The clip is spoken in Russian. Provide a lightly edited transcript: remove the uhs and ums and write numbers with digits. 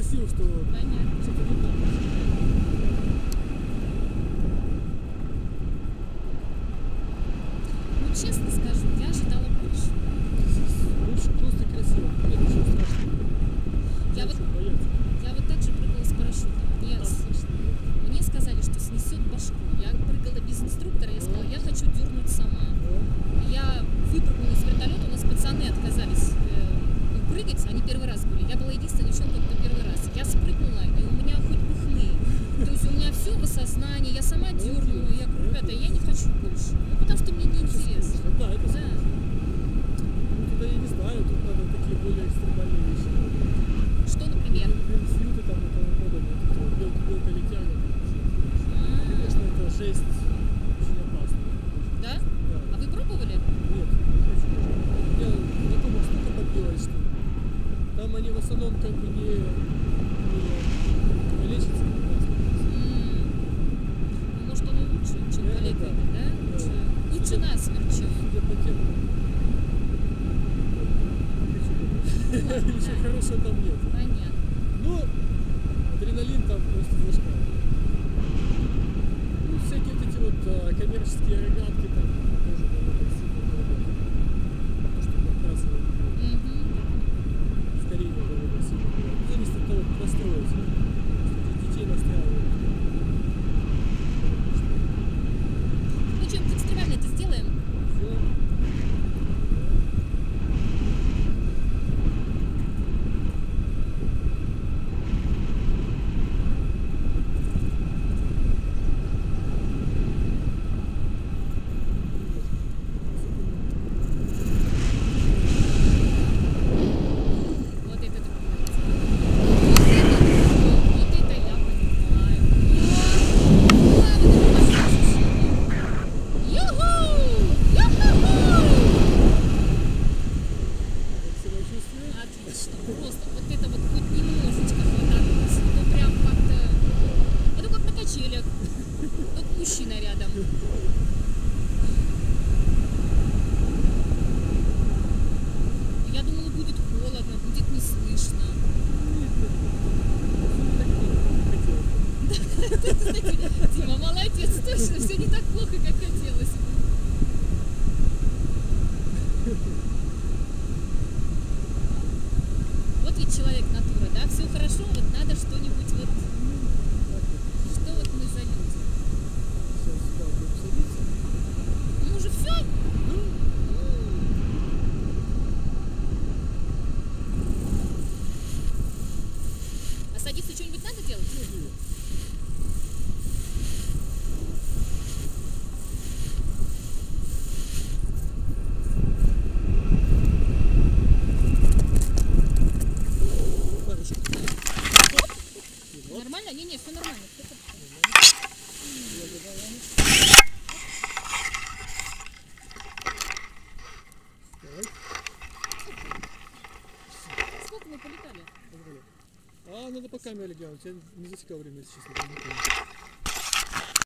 красиво, что Понятно. что-то не так. Ну, честно скажу, я ожидала больше. Лучше просто красиво. Нет, ничего страшного. Я вот, Нечего бояться. я вот так же прыгала с парашютом. Там слышно. Мне сказали, что снесет башку. Я прыгала без инструктора, я сказала, я хочу дернуть сама. Я выпрыгнула с вертолета, у нас пацаны отказались прыгать, они первый раз были. Я была единственная девчонка, кто первый раз. Я спрыгнула, и у меня хоть бы хны. То есть у меня все в осознании, я сама дернула. Я говорю, ребята, я не хочу больше. Ну, потому что мне неинтересно. Да, это Да. Ну, тогда я не знаю, тут надо такие более экстремальные вещи. Что, например? Винсьюты там и тому подобное. Белка летяга. Конечно, это жесть очень опасно. Да? Да. А вы пробовали? Нет, не хочу. У меня знакомых столько подбилось, что там они в основном как бы не лечатся. Ну, может, оно лучше, чем Да, калека, да. да? Лучше насмерть, чем... Судя по тем, ничего хорошего там нет. Понятно. Но адреналин там просто зашкаливает. Ну, всякие вот эти вот коммерческие рогатки там тоже довольно сильно дорого. То, что подбрасывают, ускорение довольно сильно бывает. Зависит от того, как настроиться. Детей настраивают. Ну, что-нибудь экстремальное это сделаем? Сделаем. Вот это другое. Вот это я понимаю. Юху! Юху! Как себя чувствуешь? Отлично. Просто вот это вот хоть немножечко хватанулось. Ну прям как-то... Это как на качелях. Только мужчина рядом. Я думала, будет холодно, будет не слышно. Дима, молодец, точно, все не так плохо, как хотелось. Вот ведь человек натура, да? Все хорошо, вот надо что-нибудь вот... Что вот мы за люди? Сейчас сюда будем садиться. Ну уже все? А садиться что-нибудь надо делать? Нормально? Не-не, все нормально. Всё хорошо. Сколько мы полетали? А, надо по камере глянуть. Я не засекал время, если честно.